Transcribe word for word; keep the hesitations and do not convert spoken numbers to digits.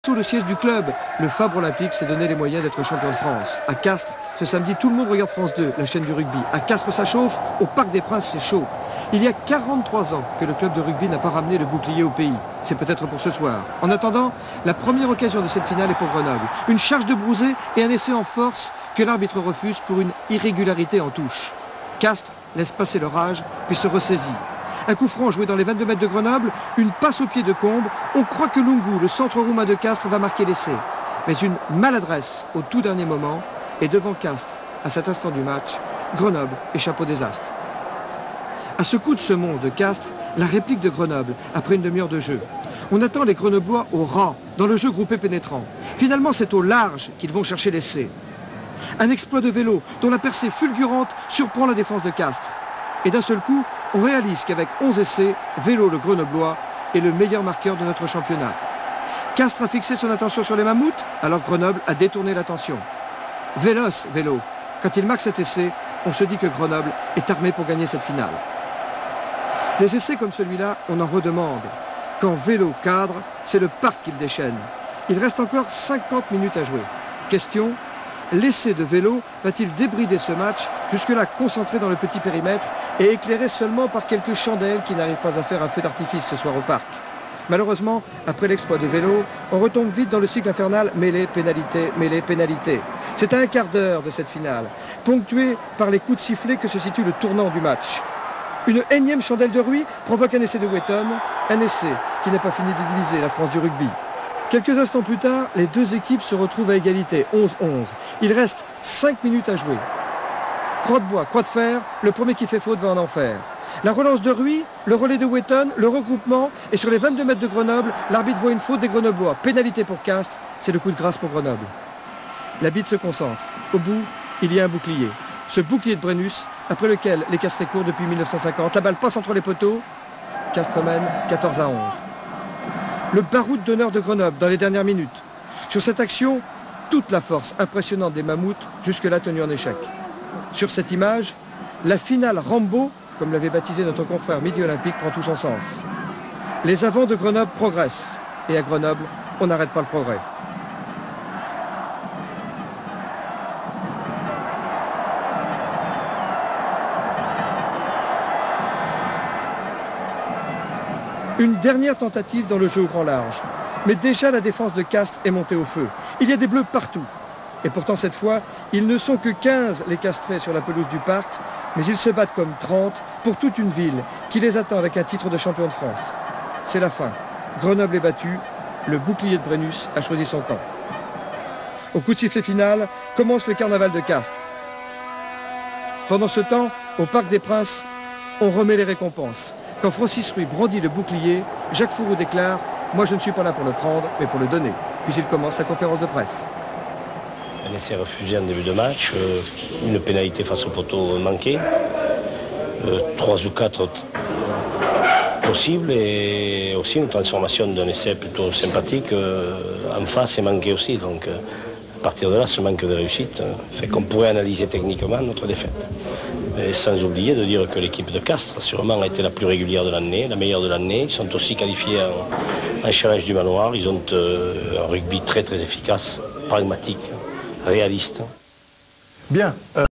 Sous le siège du club, le Fabre Olympique s'est donné les moyens d'être champion de France. À Castres, ce samedi, tout le monde regarde France deux, la chaîne du rugby. À Castres, ça chauffe. Au Parc des Princes, c'est chaud. Il y a quarante-trois ans que le club de rugby n'a pas ramené le bouclier au pays. C'est peut-être pour ce soir. En attendant, la première occasion de cette finale est pour Grenoble. Une charge de Brouzé et un essai en force que l'arbitre refuse pour une irrégularité en touche. Castres laisse passer l'orage, puis se ressaisit. Un coup franc joué dans les vingt-deux mètres de Grenoble, une passe au pied de Combe. On croit que Lungu, le centre roumain de Castres, va marquer l'essai. Mais une maladresse au tout dernier moment, et devant Castres, à cet instant du match, Grenoble échappe au désastre. À ce coup de semonce de Castres, la réplique de Grenoble, après une demi-heure de jeu. On attend les Grenoblois au ras, dans le jeu groupé pénétrant. Finalement, c'est au large qu'ils vont chercher l'essai. Un exploit de vélo, dont la percée fulgurante surprend la défense de Castres. Et d'un seul coup, on réalise qu'avec onze essais, Vélo le Grenoblois est le meilleur marqueur de notre championnat. Castres a fixé son attention sur les mammouths, alors Grenoble a détourné l'attention. Véloce, Vélo. Quand il marque cet essai, on se dit que Grenoble est armé pour gagner cette finale. Des essais comme celui-là, on en redemande. Quand Vélo cadre, c'est le parc qu'il déchaîne. Il reste encore cinquante minutes à jouer. Question, l'essai de Vélo va-t-il débrider ce match, jusque-là concentré dans le petit périmètre et éclairé seulement par quelques chandelles qui n'arrivent pas à faire un feu d'artifice ce soir au parc? Malheureusement, après l'exploit de Vélo, on retombe vite dans le cycle infernal mêlée, pénalité, mêlée, pénalité. C'est à un quart d'heure de cette finale, ponctué par les coups de sifflet que se situe le tournant du match. Une énième chandelle de Ruy provoque un essai de Wetton, un essai qui n'a pas fini de diviser la France du rugby. Quelques instants plus tard, les deux équipes se retrouvent à égalité, onze onze. Il reste cinq minutes à jouer. Croix de bois, croix de fer, le premier qui fait faute va en enfer. La relance de Ruy, le relais de Wetton, le regroupement, et sur les vingt-deux mètres de Grenoble, l'arbitre voit une faute des Grenoblois. Pénalité pour Castres, c'est le coup de grâce pour Grenoble. L'arbitre se concentre. Au bout, il y a un bouclier. Ce bouclier de Brennus, après lequel les Castres courent depuis mille neuf cent cinquante. La balle passe entre les poteaux. Castres mène quatorze à onze. Le baroud d'honneur de Grenoble dans les dernières minutes. Sur cette action, toute la force impressionnante des mammouths, jusque-là tenue en échec. Sur cette image, la finale Rambo, comme l'avait baptisé notre confrère Midi Olympique, prend tout son sens. Les avants de Grenoble progressent. Et à Grenoble, on n'arrête pas le progrès. Une dernière tentative dans le jeu au grand large. Mais déjà la défense de Castres est montée au feu. Il y a des bleus partout. Et pourtant cette fois, ils ne sont que quinze les castrés sur la pelouse du parc, mais ils se battent comme trente pour toute une ville qui les attend avec un titre de champion de France. C'est la fin. Grenoble est battu. Le bouclier de Brennus a choisi son camp. Au coup de sifflet final, commence le carnaval de Castres. Pendant ce temps, au Parc des Princes, on remet les récompenses. Quand Francis Ruy brandit le bouclier, Jacques Fourou déclare « Moi je ne suis pas là pour le prendre, mais pour le donner ». Puis il commence sa conférence de presse. Un essai refusé en début de match, euh, une pénalité face au poteau manqué, euh, trois ou quatre possibles et aussi une transformation d'un essai plutôt sympathique euh, en face et manqué aussi. Donc euh, à partir de là, ce manque de réussite euh, fait qu'on pourrait analyser techniquement notre défaite. Et sans oublier de dire que l'équipe de Castres sûrement a été la plus régulière de l'année, la meilleure de l'année. Ils sont aussi qualifiés en, en challenge du manoir. Ils ont euh, un rugby très très efficace, pragmatique, réaliste. Bien. Euh...